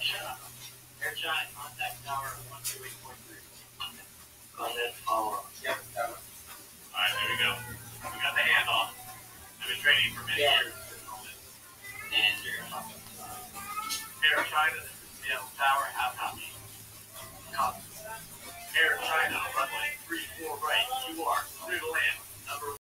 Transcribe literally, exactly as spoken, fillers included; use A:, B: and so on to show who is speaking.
A: Air China, contact tower one two eight four three. Contact tower. Yep, tower. Alright, there we go. We got the handoff. I've been training for many yeah. years at this moment. And you're going to talk about Air China, this is Seattle Tower, how copy? Copy. Air China, runway three four right, you are clear to land. Number